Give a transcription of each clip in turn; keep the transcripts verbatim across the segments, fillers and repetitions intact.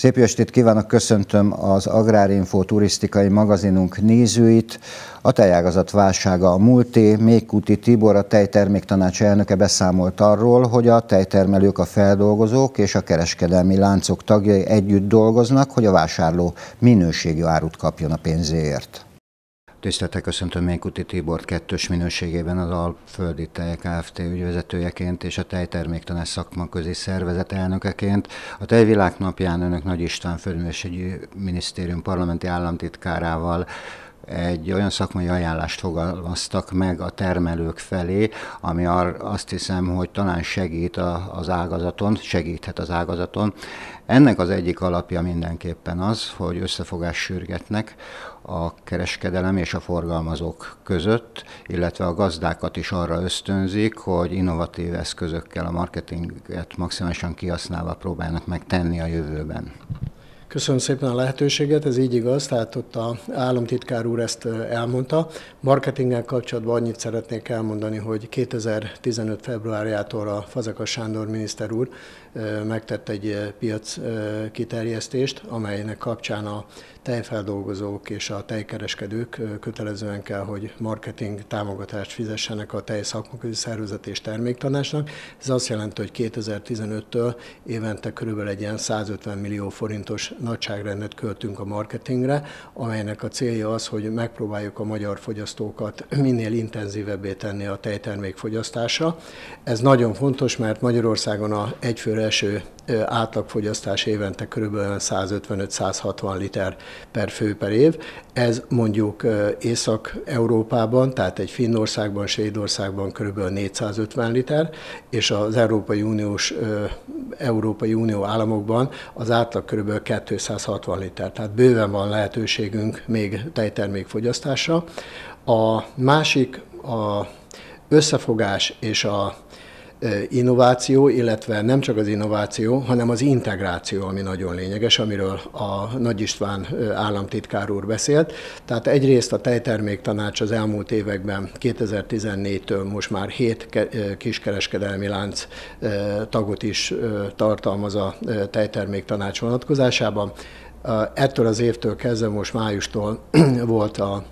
Szép jó estét kívánok, köszöntöm az Agrárinfo turisztikai magazinunk nézőit. A tejágazat válsága a múlté. Mékúti Tibor, a Tejterméktanács elnöke beszámolt arról, hogy a tejtermelők, a feldolgozók és a kereskedelmi láncok tagjai együtt dolgoznak, hogy a vásárló minőségi árut kapjon a pénzéért. Tisztelettel köszöntöm Mékúti Tibort kettős minőségében, az Alföldi Tej Kft. Ügyvezetőjeként és a Tejterméktanács szakmaközi szervezet elnökeként. A Tejvilág napján önök Nagy István Földművelésügyi Minisztérium parlamenti államtitkárával egy olyan szakmai ajánlást fogalmaztak meg a termelők felé, ami azt hiszem, hogy talán segít az ágazaton, segíthet az ágazaton. Ennek az egyik alapja mindenképpen az, hogy összefogást sürgetnek a kereskedelem és a forgalmazók között, illetve a gazdákat is arra ösztönzik, hogy innovatív eszközökkel a marketinget maximálisan kihasználva próbálnak megtenni a jövőben. Köszönöm szépen a lehetőséget, ez így igaz, tehát ott az államtitkár úr ezt elmondta. Marketinggel kapcsolatban annyit szeretnék elmondani, hogy kétezer-tizenöt februárjától a Fazekas Sándor miniszter úr megtett egy piac kiterjesztést, amelynek kapcsán a tejfeldolgozók és a tejkereskedők kötelezően kell, hogy marketing támogatást fizessenek a Tejszakmaközi Szervezet és Terméktanácsnak. Ez azt jelenti, hogy kétezer-tizenöttől évente körülbelül egy ilyen százötven millió forintos nagyságrendet költünk a marketingre, amelynek a célja az, hogy megpróbáljuk a magyar fogyasztókat minél intenzívebbé tenni a tejtermék fogyasztásra. Ez nagyon fontos, mert Magyarországon a egyfőre eső átlagfogyasztás évente kb. százötvenöt-százhatvan liter per fő per év. Ez mondjuk Észak-Európában, tehát egy Finnországban, Svédországban kb. négyszázötven liter, és az Európai Uniós Európai Unió államokban az átlag kb. kétszázhatvan liter. Tehát bőven van lehetőségünk még tejtermék fogyasztásra. A másik a összefogás és a innováció, illetve nem csak az innováció, hanem az integráció, ami nagyon lényeges, amiről a Nagy István államtitkár úr beszélt. Tehát egyrészt a Tejterméktanács az elmúlt években, kétezer-tizennégytől most már hét kiskereskedelmi lánc tagot is tartalmaz a Tejterméktanács vonatkozásában. Ettől az évtől kezdve most májustól volt a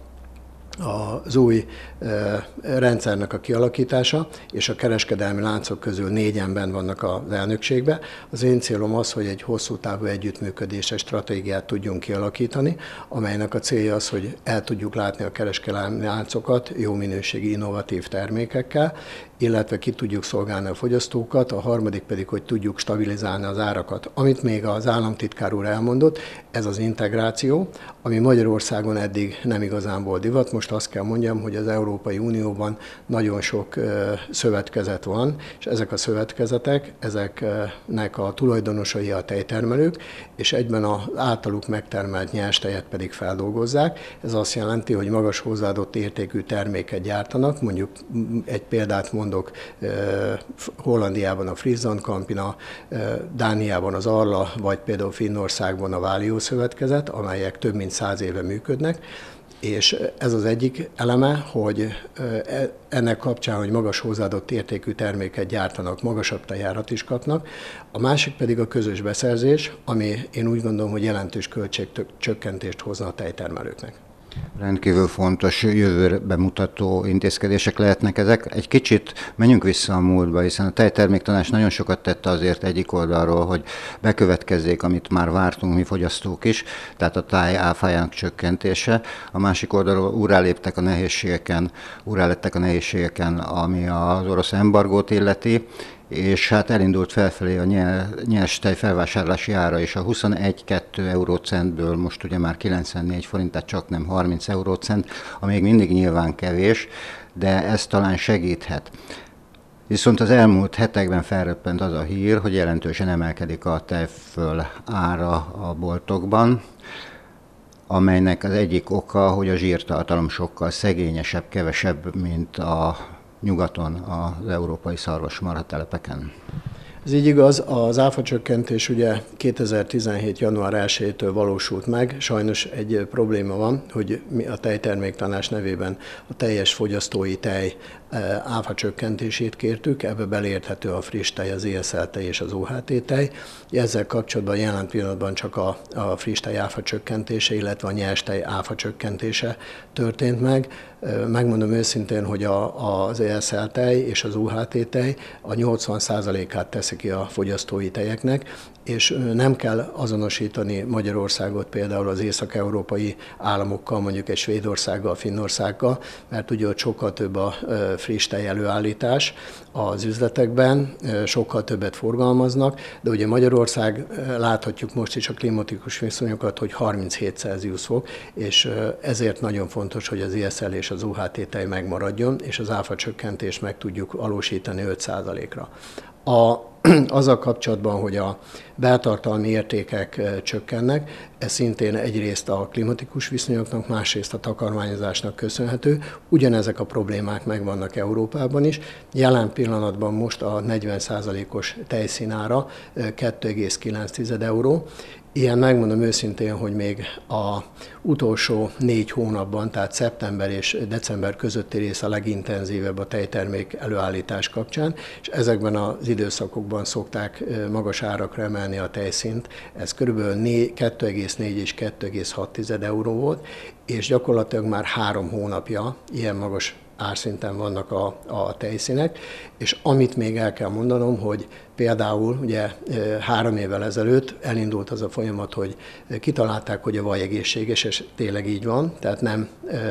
az új rendszernek a kialakítása, és a kereskedelmi láncok közül négyen benn vannak az elnökségben. Az én célom az, hogy egy hosszú távú együttműködéses stratégiát tudjunk kialakítani, amelynek a célja az, hogy el tudjuk látni a kereskedelmi láncokat jó minőségi, innovatív termékekkel, illetve ki tudjuk szolgálni a fogyasztókat, a harmadik pedig, hogy tudjuk stabilizálni az árakat. Amit még az államtitkár úr elmondott, ez az integráció, ami Magyarországon eddig nem igazán volt divat. Most azt kell mondjam, hogy az Európai Unióban nagyon sok szövetkezet van, és ezek a szövetkezetek, ezeknek a tulajdonosai a tejtermelők, és egyben az általuk megtermelt nyerstejet pedig feldolgozzák. Ez azt jelenti, hogy magas hozzáadott értékű terméket gyártanak, mondjuk egy példát mondok, Hollandiában a Friesland Campina, Dániában az Arla, vagy például Finnországban a Válió szövetkezet, amelyek több mint száz éve működnek, és ez az egyik eleme, hogy ennek kapcsán, hogy magas hozzáadott értékű terméket gyártanak, magasabb tejárat is kapnak. A másik pedig a közös beszerzés, ami én úgy gondolom, hogy jelentős költségcsökkentést hozna a tejtermelőknek. Rendkívül fontos, jövőbe mutató intézkedések lehetnek ezek. Egy kicsit menjünk vissza a múltba, hiszen a Tejterméktanács nagyon sokat tette azért egyik oldalról, hogy bekövetkezzék, amit már vártunk mi fogyasztók is, tehát a táj áfájának csökkentése. A másik oldalról úrráléptek a nehézségeken, úrrálettek a nehézségeken, ami az orosz embargót illeti, és hát elindult felfelé a nyers tej felvásárlási ára, és a huszonegy-kettő eurócentből most ugye már kilencvennégy forint, tehát csak nem harminc eurócent, ami még mindig nyilván kevés, de ez talán segíthet. Viszont az elmúlt hetekben felröppent az a hír, hogy jelentősen emelkedik a tejföl ára a boltokban, amelynek az egyik oka, hogy a zsírtartalom sokkal szegényesebb, kevesebb, mint a nyugaton, az európai szarvasmarha telepeken. Ez így igaz, az áfacsökkentés ugye kétezer-tizenhét. január elsejétől valósult meg. Sajnos egy probléma van, hogy mi a Tejterméktanács nevében a teljes fogyasztói tej áfacsökkentését kértük, ebbe beleérthető a friss tej, az é es el tej és az o há té tej. Ezzel kapcsolatban jelen pillanatban csak a, a friss tej áfacsökkentése, illetve a nyers tej áfacsökkentése történt meg. Megmondom őszintén, hogy a, az é es el tej és az o há té tej a nyolcvan százalékát teszi ki a fogyasztói tejeknek, és nem kell azonosítani Magyarországot például az észak-európai államokkal, mondjuk egy Svédországgal, Finnországgal, mert ugye ott sokkal több a friss tej előállítás az üzletekben, sokkal többet forgalmaznak, de ugye Magyarország, láthatjuk most is a klimatikus viszonyokat, hogy harminchét Celsius fok, és ezért nagyon fontos, hogy az é es el és az o há té tej megmaradjon, és az áfacsökkentést meg tudjuk valósítani öt százalékra. A, azzal kapcsolatban, hogy a beltartalmi értékek csökkennek, ez szintén egyrészt a klimatikus viszonyoknak, másrészt a takarmányozásnak köszönhető. Ugyanezek a problémák megvannak Európában is. Jelen pillanatban most a negyven százalékos tejszínára kettő egész kilenc euró. Ilyen megmondom őszintén, hogy még az utolsó négy hónapban, tehát szeptember és december közötti rész a legintenzívebb a tejtermék előállítás kapcsán, és ezekben az időszakokban szokták magas árakra emelni a tejszínt. Ez körülbelül kettő egész négy és kettő egész hat euró volt, és gyakorlatilag már három hónapja ilyen magas árszinten vannak a, a tejszínek, és amit még el kell mondanom, hogy például ugye három évvel ezelőtt elindult az a folyamat, hogy kitalálták, hogy a vaj egészséges, és tényleg így van, tehát nem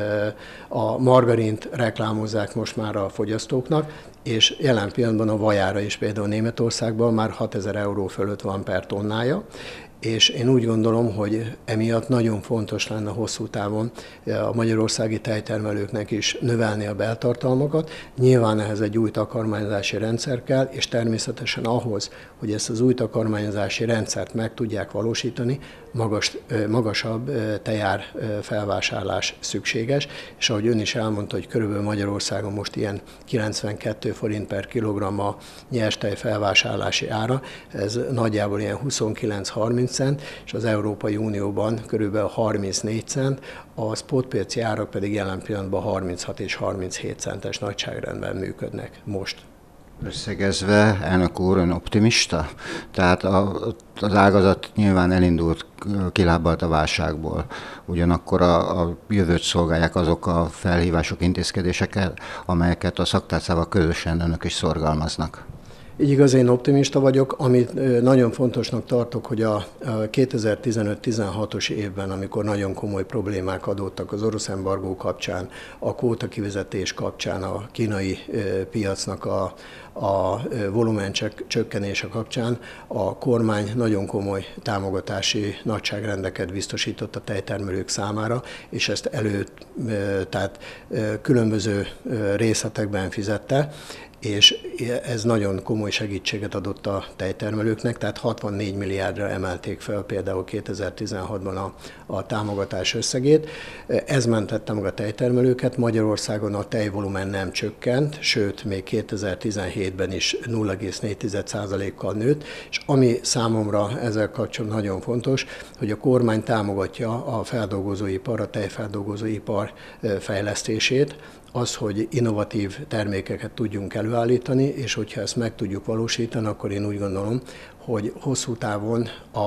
a margarint reklámozzák most már a fogyasztóknak, és jelen pillanatban a vajára is például Németországban már hatezer euró fölött van per tonnája, és én úgy gondolom, hogy emiatt nagyon fontos lenne hosszú távon a magyarországi tejtermelőknek is növelni a beltartalmakat. Nyilván ehhez egy új takarmányozási rendszer kell, és természetesen ahhoz, hogy ezt az új takarmányozási rendszert meg tudják valósítani, magas, magasabb tejár felvásárlás szükséges, és ahogy ön is elmondta, hogy körülbelül Magyarországon most ilyen kilencvenkét forint per kilogramm a nyers tej felvásárlási ára, ez nagyjából ilyen huszonkilenc-harminc cent, és az Európai Unióban körülbelül harmincnégy cent, a spotpiaci árak pedig jelen pillanatban harminchat és harminchét centes nagyságrendben működnek most. Összegezve, elnök úr, ön optimista? Tehát a, az ágazat nyilván elindult, kilábalt a válságból. Ugyanakkor a, a jövőt szolgálják azok a felhívások, intézkedések, amelyeket a szaktárcával közösen önök is szorgalmaznak. Így igaz, én optimista vagyok, amit nagyon fontosnak tartok, hogy a kétezer-tizenöt-tizenhatos évben, amikor nagyon komoly problémák adódtak az orosz embargó kapcsán, a kvóta kivezetés kapcsán, a kínai piacnak a, a volumen csökkenése kapcsán, a kormány nagyon komoly támogatási nagyságrendeket biztosított a tejtermelők számára, és ezt elő, tehát különböző részletekben fizette, és ez nagyon komoly segítséget adott a tejtermelőknek, tehát hatvannégy milliárdra emelték fel például kétezer-tizenhatban a, a támogatás összegét. Ez mentette meg a tejtermelőket, Magyarországon a tejvolumen nem csökkent, sőt még kétezer-tizenhétben is nulla egész négy százalékkal nőtt, és ami számomra ezzel kapcsolatban nagyon fontos, hogy a kormány támogatja a feldolgozóipar, a tejfeldolgozóipar fejlesztését, az, hogy innovatív termékeket tudjunk előállítani, és hogyha ezt meg tudjuk valósítani, akkor én úgy gondolom, hogy hosszú távon a,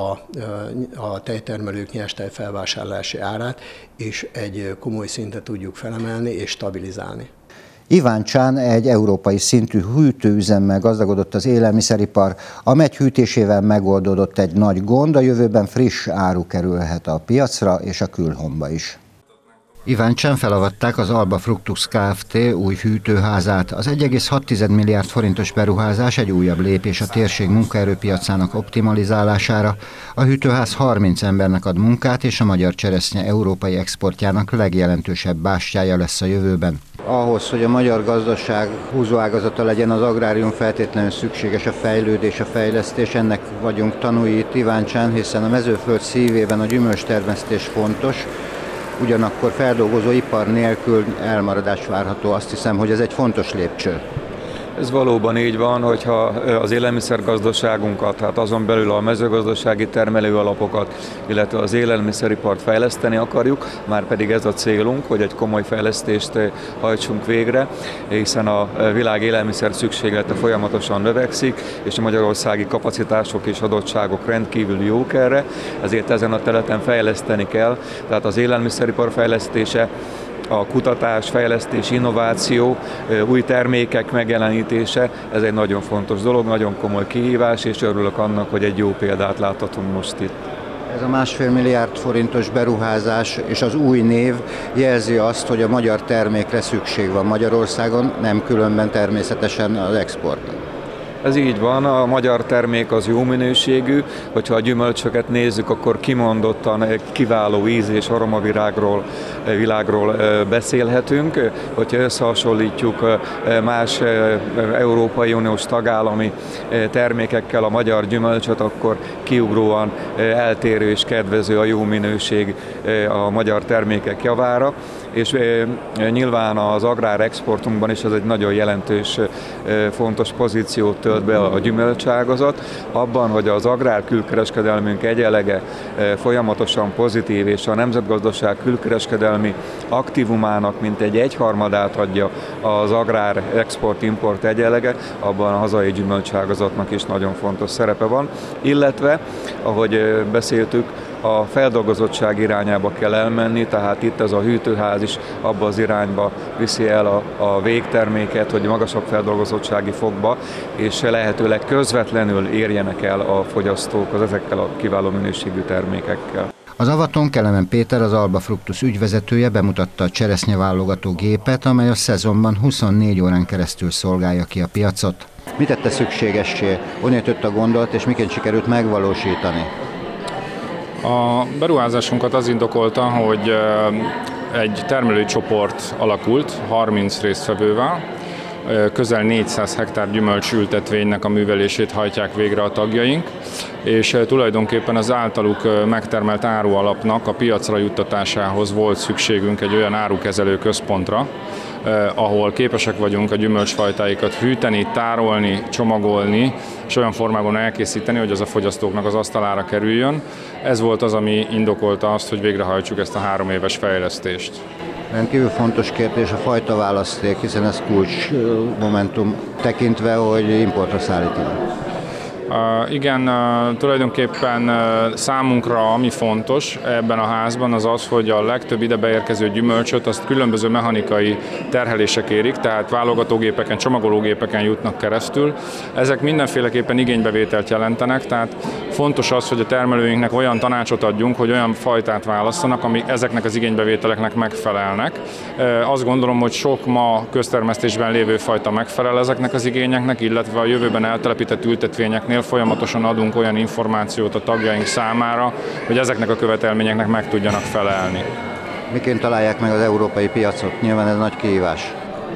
a tejtermelők nyerstej felvásárlási árát is egy komoly szintre tudjuk felemelni és stabilizálni. Iváncsán egy európai szintű hűtőüzemmel gazdagodott az élelmiszeripar, amely hűtésével megoldódott egy nagy gond, a jövőben friss áru kerülhet a piacra és a külhomba is. Iváncsán felavatták az Alba Fructus Kft. Új hűtőházát. Az egy egész hat milliárd forintos beruházás egy újabb lépés a térség munkaerőpiacának optimalizálására. A hűtőház harminc embernek ad munkát, és a magyar cseresznye európai exportjának legjelentősebb bástyája lesz a jövőben. Ahhoz, hogy a magyar gazdaság húzóágazata legyen, az agrárium, feltétlenül szükséges a fejlődés, a fejlesztés. Ennek vagyunk tanúi itt Iváncsán, hiszen a mezőföld szívében a gyümölcstermesztés fontos. Ugyanakkor feldolgozó ipar nélkül elmaradás várható, azt hiszem, hogy ez egy fontos lépcső. Ez valóban így van, hogyha az élelmiszergazdaságunkat, hát azon belül a mezőgazdasági termelőalapokat, illetve az élelmiszeripart fejleszteni akarjuk, már pedig ez a célunk, hogy egy komoly fejlesztést hajtsunk végre, hiszen a világ élelmiszer szükséglete folyamatosan növekszik, és a magyarországi kapacitások és adottságok rendkívül jók erre, ezért ezen a területen fejleszteni kell, tehát az élelmiszeripar fejlesztése, a kutatás, fejlesztés, innováció, új termékek megjelenítése, ez egy nagyon fontos dolog, nagyon komoly kihívás, és örülök annak, hogy egy jó példát láthatunk most itt. Ez a másfél milliárd forintos beruházás és az új név jelzi azt, hogy a magyar termékre szükség van Magyarországon, nem különben természetesen az exportra. Ez így van, a magyar termék az jó minőségű, hogyha a gyümölcsöket nézzük, akkor kimondottan kiváló íz és aromavilágról világról beszélhetünk. Hogyha összehasonlítjuk más Európai Uniós tagállami termékekkel a magyar gyümölcsöt, akkor kiugróan eltérő és kedvező a jó minőség a magyar termékek javára, és nyilván az agrárexportunkban is ez egy nagyon jelentős, fontos pozíciót tölt be a gyümölcságazat, abban, hogy az agrár külkereskedelmünk egyelege folyamatosan pozitív, és a nemzetgazdaság külkereskedelmi aktívumának mintegy egyharmadát adja az agrár export-import egyelege, abban a hazai gyümölcságazatnak is nagyon fontos szerepe van, illetve, ahogy beszéltük, a feldolgozottság irányába kell elmenni, tehát itt ez a hűtőház is abba az irányba viszi el a, a végterméket, hogy magasabb feldolgozottsági fokba, és lehetőleg közvetlenül érjenek el a fogyasztók az ezekkel a kiváló minőségű termékekkel. Az avaton Kelemen Péter, az Alba Fructus ügyvezetője bemutatta a cseresznyeválogató gépet, amely a szezonban huszonnégy órán keresztül szolgálja ki a piacot. Mit tette szükségessé? Honnét jött a gondolat, és miként sikerült megvalósítani? A beruházásunkat az indokolta, hogy egy termelői csoport alakult harminc résztvevővel, közel négyszáz hektár gyümölcsültetvénynek a művelését hajtják végre a tagjaink, és tulajdonképpen az általuk megtermelt árualapnak a piacra juttatásához volt szükségünk egy olyan árukezelő központra, ahol képesek vagyunk a gyümölcsfajtáikat hűteni, tárolni, csomagolni, és olyan formában elkészíteni, hogy az a fogyasztóknak az asztalára kerüljön. Ez volt az, ami indokolta azt, hogy végrehajtsuk ezt a három éves fejlesztést. Rendkívül fontos kérdés a fajtaválaszték, hiszen ez kulcs momentum tekintve, hogy importra szállítanak. Uh, igen, uh, tulajdonképpen uh, számunkra ami fontos ebben a házban az az, hogy a legtöbb ide beérkező gyümölcsöt azt különböző mechanikai terhelések érik, tehát válogatógépeken, csomagológépeken jutnak keresztül. Ezek mindenféleképpen igénybevételt jelentenek, tehát fontos az, hogy a termelőinknek olyan tanácsot adjunk, hogy olyan fajtát válasszanak, ami ezeknek az igénybevételeknek megfelelnek. Uh, azt gondolom, hogy sok ma köztermesztésben lévő fajta megfelel ezeknek az igényeknek, illetve a jövőben eltelepített ültetvényeknél folyamatosan adunk olyan információt a tagjaink számára, hogy ezeknek a követelményeknek meg tudjanak felelni. Miként találják meg az európai piacot? Nyilván ez nagy kihívás.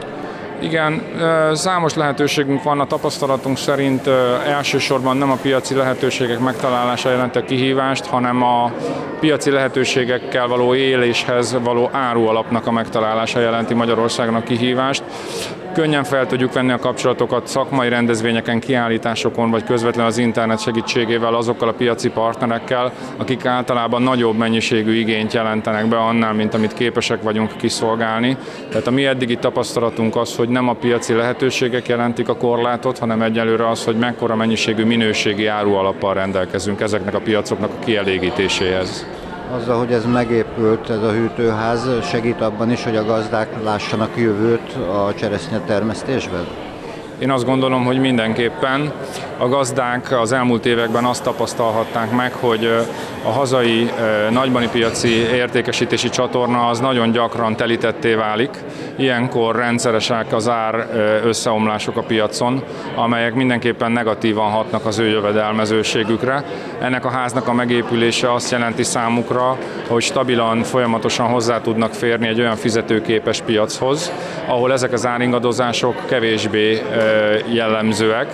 Igen, számos lehetőségünk van, a tapasztalatunk szerint elsősorban nem a piaci lehetőségek megtalálása jelent a kihívást, hanem a piaci lehetőségekkel való éléshez való árualapnak a megtalálása jelenti Magyarországon a kihívást. Könnyen fel tudjuk venni a kapcsolatokat szakmai rendezvényeken, kiállításokon, vagy közvetlenül az internet segítségével azokkal a piaci partnerekkel, akik általában nagyobb mennyiségű igényt jelentenek be annál, mint amit képesek vagyunk kiszolgálni. Tehát a mi eddigi tapasztalatunk az, hogy nem a piaci lehetőségek jelentik a korlátot, hanem egyelőre az, hogy mekkora mennyiségű minőségi árualappal rendelkezünk ezeknek a piacoknak a kielégítéséhez. Azzal, hogy ez megépült, ez a hűtőház, segít abban is, hogy a gazdák lássanak jövőt a cseresznye termesztésben? Én azt gondolom, hogy mindenképpen a gazdák az elmúlt években azt tapasztalhatták meg, hogy a hazai nagybani piaci értékesítési csatorna az nagyon gyakran telítetté válik. Ilyenkor rendszeresek az ár összeomlások a piacon, amelyek mindenképpen negatívan hatnak az ő jövedelmezőségükre. Ennek a háznak a megépülése azt jelenti számukra, hogy stabilan, folyamatosan hozzá tudnak férni egy olyan fizetőképes piachoz, ahol ezek az áringadozások kevésbé jellemzőek,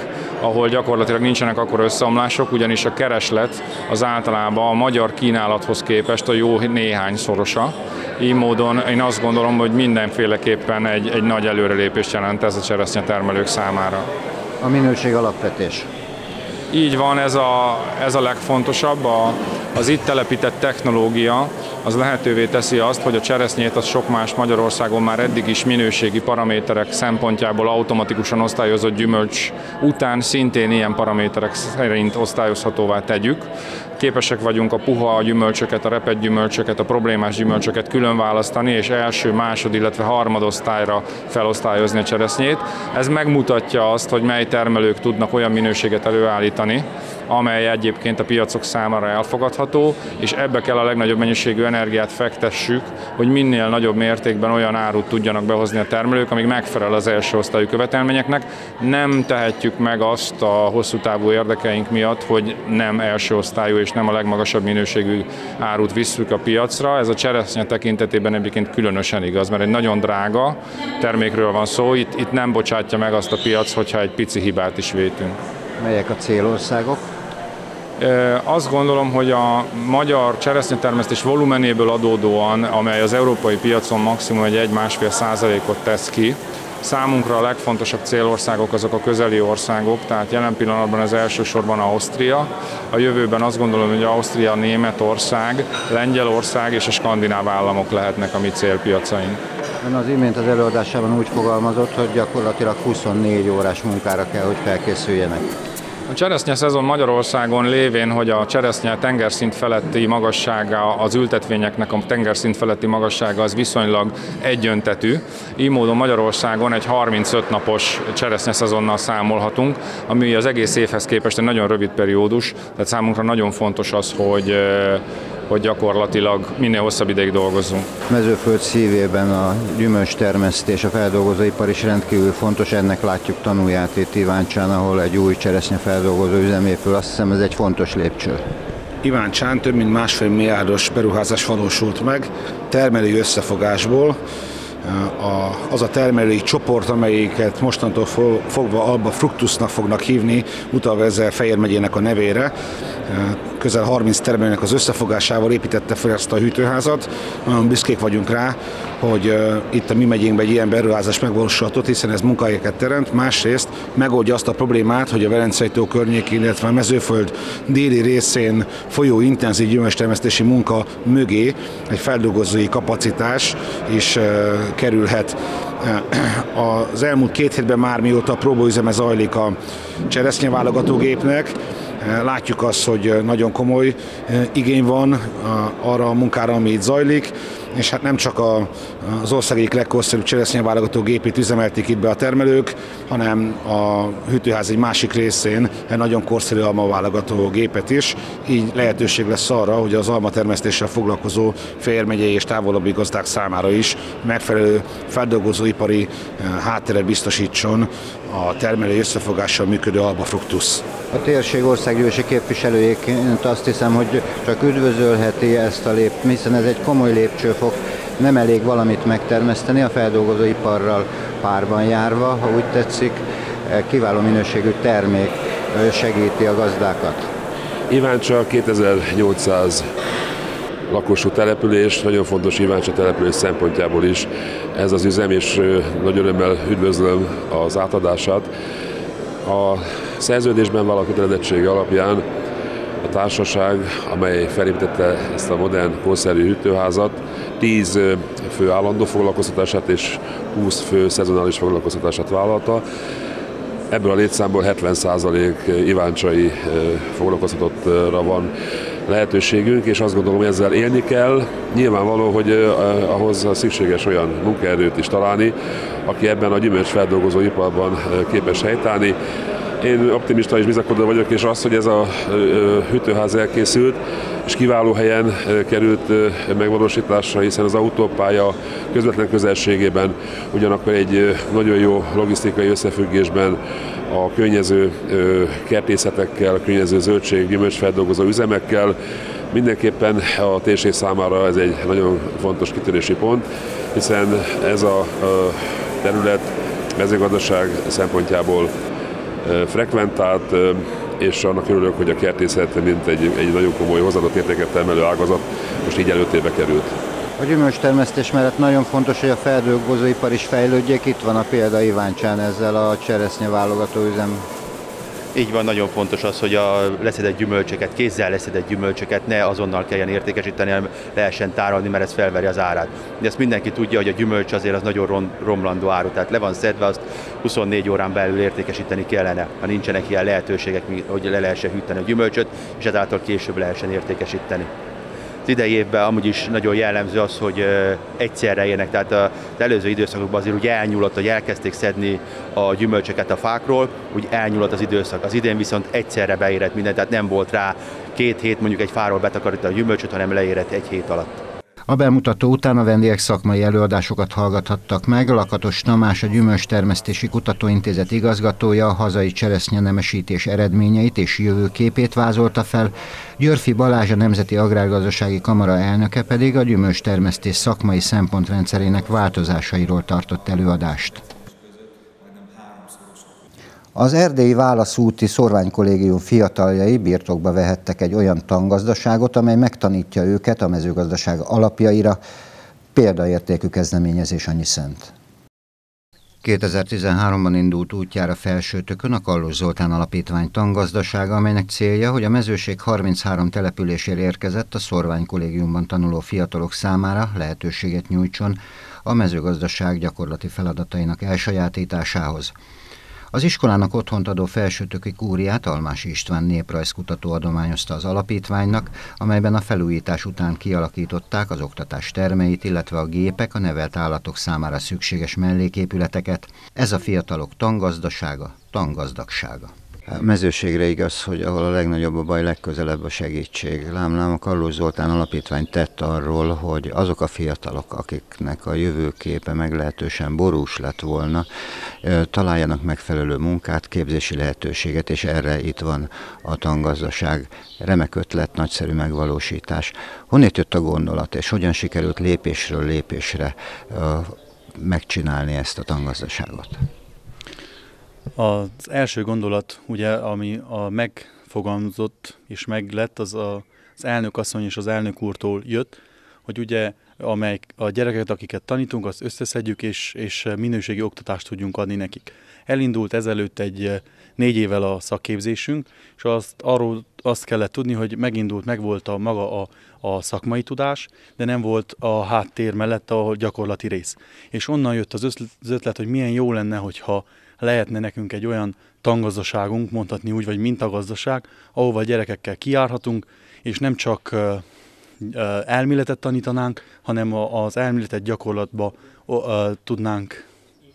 ahol gyakorlatilag nincsenek akkora összeomlások, ugyanis a kereslet az általában a magyar kínálathoz képest a jó néhány szorosa. Így módon én azt gondolom, hogy mindenféleképpen egy, egy nagy előrelépést jelent ez a cseresznyetermelők számára. A minőség alapvetés. Így van, ez a, ez a legfontosabb. A, az itt telepített technológia az lehetővé teszi azt, hogy a cseresznyét az sok más Magyarországon már eddig is minőségi paraméterek szempontjából automatikusan osztályozott gyümölcs után szintén ilyen paraméterek szerint osztályozhatóvá tegyük. Képesek vagyunk a puha gyümölcsöket, a repett gyümölcsöket, a problémás gyümölcsöket külön választani, és első, másod, illetve harmadosztályra felosztályozni a cseresznyét. Ez megmutatja azt, hogy mely termelők tudnak olyan minőséget előállítani, amely egyébként a piacok számára elfogadható, és ebbe kell a legnagyobb mennyiségű energiát fektessük, hogy minél nagyobb mértékben olyan árut tudjanak behozni a termelők, amíg megfelel az első osztályú követelményeknek. Nem tehetjük meg azt a hosszú távú érdekeink miatt, hogy nem első osztályú és nem a legmagasabb minőségű árut visszük a piacra. Ez a cseresznye tekintetében egyébként különösen igaz, mert egy nagyon drága termékről van szó, itt, itt nem bocsátja meg azt a piac, hogyha egy pici hibát is vétünk. Melyek a célországok? Azt gondolom, hogy a magyar cseresznyetermesztés volumenéből adódóan, amely az európai piacon maximum egy egy-másfél százalékot tesz ki, számunkra a legfontosabb célországok azok a közeli országok, tehát jelen pillanatban az elsősorban Ausztria. A jövőben azt gondolom, hogy Ausztria, Németország, Lengyelország és a skandináv államok lehetnek a mi célpiacaink. Ön az imént az előadásában úgy fogalmazott, hogy gyakorlatilag huszonnégy órás munkára kell, hogy felkészüljenek. A cseresznye szezon Magyarországon lévén, hogy a cseresznye tengerszint feletti magassága, az ültetvényeknek a tengerszint feletti magassága az viszonylag egyöntetű. Így módon Magyarországon egy harmincöt napos cseresznye szezonnal számolhatunk, ami az egész évhez képest egy nagyon rövid periódus, tehát számunkra nagyon fontos az, hogy hogy gyakorlatilag minél hosszabb ideig dolgozzunk. Mezőföld szívében a gyümölcstermesztés, a feldolgozóipar is rendkívül fontos, ennek látjuk tanulját itt Iváncsán, ahol egy új cseresznyefeldolgozó üzem épül. Azt hiszem, ez egy fontos lépcső. Iváncsán több mint másfél milliárdos beruházás valósult meg termelői összefogásból. A, az a termelői csoport, amelyiket mostantól fogva Alba Fructusnak fognak hívni, utalva ezzel Fejér megyének a nevére. Közel harminc termelőnek az összefogásával építette fel ezt a hűtőházat. Nagyon büszkék vagyunk rá, hogy uh, itt a mi megyénkben egy ilyen beruházás megvalósulhatott, hiszen ez munkahelyeket teremt. Másrészt megoldja azt a problémát, hogy a Velencei-tó környékén, illetve a Mezőföld déli részén folyó intenzív gyümölcstermesztési munka mögé egy feldolgozói kapacitás is uh, kerülhet. Az elmúlt két hétben már, mióta a próbaüzeme zajlik a cseresznyeválogatógépnek, látjuk azt, hogy nagyon komoly igény van arra a munkára, ami itt zajlik, és hát nem csak az ország egyik legkorszerűbb cseresznyeválogató gépét üzemelték itt be a termelők, hanem a hűtőház egy másik részén egy nagyon korszerű almaválogató gépet is. Így lehetőség lesz arra, hogy az almatermesztéssel foglalkozó Fejér megyei és távolabbi gazdák számára is megfelelő feldolgozóipari hátteret biztosítson a termelői összefogással működő Alba Fructus. A térség országgyűlési képviselőjeként azt hiszem, hogy csak üdvözölheti ezt a lépést, hiszen ez egy komoly lépcsőfok. Nem elég valamit megtermeszteni, a feldolgozóiparral párban járva, ha úgy tetszik, kiváló minőségű termék segíti a gazdákat. Iváncsa kétezer-nyolcszáz lakosú település, nagyon fontos Iváncsa település szempontjából is ez az üzem, és nagy örömmel üdvözlöm az átadását. A szerződésben való kötelezettsége alapján a társaság, amely felépítette ezt a modern korszerű hűtőházat, tíz fő állandó foglalkoztatását és húsz fő szezonális foglalkoztatását vállalta. Ebből a létszámból hetven százalék iváncsai foglalkoztatottra van lehetőségünk, és azt gondolom, hogy ezzel élni kell. Nyilvánvaló, hogy ahhoz szükséges olyan munkaerőt is találni, aki ebben a gyümölcsfeldolgozó iparban képes helytállni. Én optimista és bizakodó vagyok, és az, hogy ez a hűtőház elkészült, és kiváló helyen került megvalósításra, hiszen az autópálya közvetlen közelségében, ugyanakkor egy nagyon jó logisztikai összefüggésben a környező kertészetekkel, a környező zöldség, gyümölcsfeldolgozó üzemekkel. Mindenképpen a térség számára ez egy nagyon fontos kitörési pont, hiszen ez a terület mezőgazdaság szempontjából frekventált, és annak örülök, hogy a kertészet, mint egy, egy nagyon komoly hozzáadott értéket termelő ágazat, most így előtérbe került. A gyümölcstermesztés mellett nagyon fontos, hogy a feldolgozóipar is fejlődjék. Itt van a példa Iváncsán ezzel a cseresznye válogató üzem. Így van, nagyon fontos az, hogy a leszedett gyümölcsöket, kézzel leszedett gyümölcsöket ne azonnal kelljen értékesíteni, hanem lehessen tárolni, mert ez felveri az árát. De ezt mindenki tudja, hogy a gyümölcs azért az nagyon romlandó áru, tehát le van szedve, azt huszonnégy órán belül értékesíteni kellene, ha nincsenek ilyen lehetőségek, hogy le lehessen hűteni a gyümölcsöt, és ezáltal később lehessen értékesíteni. Az idei évben amúgy is nagyon jellemző az, hogy egyszerre érnek, tehát az előző időszakokban azért úgy elnyúlott, hogy elkezdték szedni a gyümölcsöket a fákról, úgy elnyúlott az időszak. Az idén viszont egyszerre beérett minden, tehát nem volt rá két hét mondjuk egy fáról betakarítani a gyümölcsöt, hanem leérett egy hét alatt. A bemutató után a vendégek szakmai előadásokat hallgathattak meg. Lakatos Tamás, a Gyümölcstermesztési Kutatóintézet igazgatója a hazai cseresznyenemesítés eredményeit és jövőképét vázolta fel, Györfi Balázs, a Nemzeti Agrárgazdasági Kamara elnöke pedig a gyümölcstermesztés szakmai szempontrendszerének változásairól tartott előadást. Az erdélyi Válaszúti Szorványkollégium fiataljai birtokba vehettek egy olyan tangazdaságot, amely megtanítja őket a mezőgazdaság alapjaira. Példaértékű kezdeményezés Anyiszent. kétezer-tizenháromban indult útjára Felsőtökön a Kallós Zoltán Alapítvány tangazdasága, amelynek célja, hogy a mezőség harminchárom településére érkezett a Szorványkollégiumban tanuló fiatalok számára lehetőséget nyújtson a mezőgazdaság gyakorlati feladatainak elsajátításához. Az iskolának otthont adó Felsőtöki kúriát Almási István néprajzkutató adományozta az alapítványnak, amelyben a felújítás után kialakították az oktatás termeit, illetve a gépek, a nevelt állatok számára szükséges melléképületeket. Ez a fiatalok tangazdasága, tangazdagsága. A mezőségre igaz, hogy ahol a legnagyobb a baj, legközelebb a segítség. Lám-lám a Kallós Zoltán Alapítvány tett arról, hogy azok a fiatalok, akiknek a jövőképe meglehetősen borús lett volna, találjanak megfelelő munkát, képzési lehetőséget, és erre itt van a tangazdaság. Remek ötlet, nagyszerű megvalósítás. Honnét jött a gondolat, és hogyan sikerült lépésről lépésre megcsinálni ezt a tangazdaságot? Az első gondolat, ugye, ami a megfogalmazott és meglett, az a, az elnök asszony és az elnök úrtól jött, hogy ugye amely a gyerekeket, akiket tanítunk, azt összeszedjük, és, és minőségi oktatást tudjunk adni nekik. Elindult ezelőtt egy négy évvel a szakképzésünk, és azt, arról azt kellett tudni, hogy megindult, megvolt a maga a, a szakmai tudás, de nem volt a háttér mellett a gyakorlati rész. És onnan jött az ötlet, hogy milyen jó lenne, hogyha lehetne nekünk egy olyan tangazdaságunk, mondhatni úgy, vagy mintagazdaság, ahova a gyerekekkel kijárhatunk, és nem csak elméletet tanítanánk, hanem az elméletet gyakorlatba tudnánk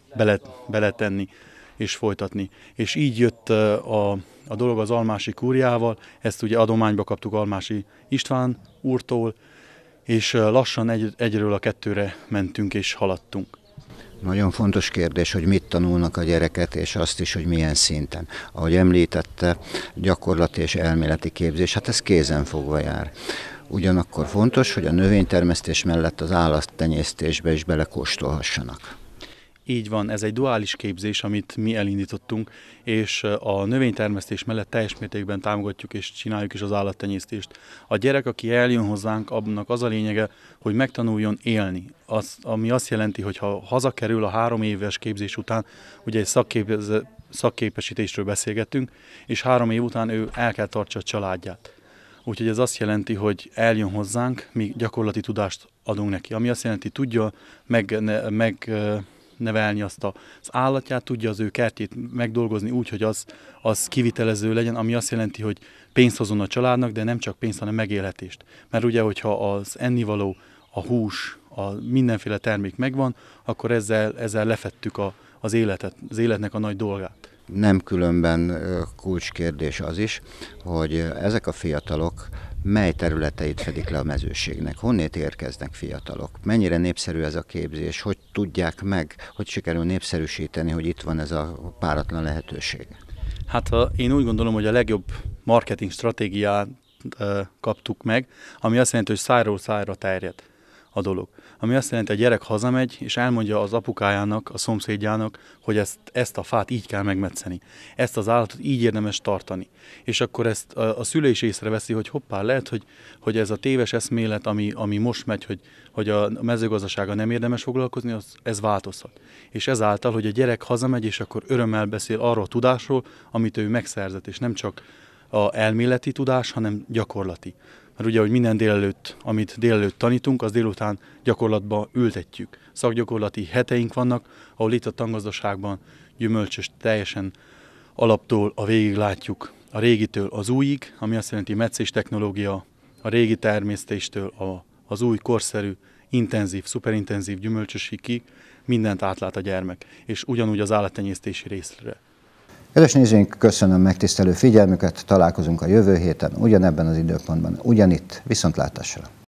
beletenni és folytatni. És így jött a, a dolog az Almási kúriával, ezt ugye adományba kaptuk Almási István úrtól, és lassan egy, egyről a kettőre mentünk és haladtunk. Nagyon fontos kérdés, hogy mit tanulnak a gyereket, és azt is, hogy milyen szinten. Ahogy említette, gyakorlati és elméleti képzés, hát ez kézenfogva jár. Ugyanakkor fontos, hogy a növénytermesztés mellett az állattenyésztésbe is belekóstolhassanak. Így van, ez egy duális képzés, amit mi elindítottunk, és a növénytermesztés mellett teljes mértékben támogatjuk és csináljuk is az állattenyésztést. A gyerek, aki eljön hozzánk, annak az a lényege, hogy megtanuljon élni. Az, ami azt jelenti, hogy ha hazakerül a három éves képzés után, ugye egy szakkép, szakképesítésről beszélgettünk, és három év után ő el kell tartsa a családját. Úgyhogy ez azt jelenti, hogy eljön hozzánk, mi gyakorlati tudást adunk neki. Ami azt jelenti, tudja meg, ne, meg nevelni azt az állatját, tudja az ő kertjét megdolgozni úgy, hogy az, az kivitelező legyen, ami azt jelenti, hogy pénzt hozon a családnak, de nem csak pénzt, hanem megélhetést. Mert ugye, hogyha az ennivaló, a hús, a mindenféle termék megvan, akkor ezzel, ezzel lefettük a, az életet, az életnek a nagy dolgát. Nem különben kulcskérdés az is, hogy ezek a fiatalok mely területeit fedik le a mezőségnek, honnét érkeznek fiatalok, mennyire népszerű ez a képzés, hogy tudják meg, hogy sikerül népszerűsíteni, hogy itt van ez a páratlan lehetőség. Hát én úgy gondolom, hogy a legjobb marketing stratégiát kaptuk meg, ami azt jelenti, hogy szájról szájra terjed. a dolog. Ami azt jelenti, hogy a gyerek hazamegy, és elmondja az apukájának, a szomszédjának, hogy ezt, ezt a fát így kell megmetszeni. Ezt az állatot így érdemes tartani. És akkor ezt a, a szülő is észreveszi, hogy hoppá, lehet, hogy, hogy ez a téves eszmélet, ami, ami most megy, hogy, hogy a mezőgazdasággal nem érdemes foglalkozni, az, ez változhat. És ezáltal, hogy a gyerek hazamegy, és akkor örömmel beszél arról a tudásról, amit ő megszerzett, és nem csak a elméleti tudás, hanem gyakorlati. Mert ugye, hogy minden délelőtt, amit délelőtt tanítunk, az délután gyakorlatba ültetjük. Szakgyakorlati heteink vannak, ahol itt a tangazdaságban gyümölcsös teljesen alaptól a végig látjuk, a régitől az újig, ami azt jelenti metszés technológia, a régi termesztéstől a, az új korszerű, intenzív, szuperintenzív gyümölcsösikig, mindent átlát a gyermek, és ugyanúgy az állattenyésztési részre. Kedves nézőink, köszönöm megtisztelő figyelmüket, találkozunk a jövő héten, ugyanebben az időpontban, ugyanitt, viszontlátásra!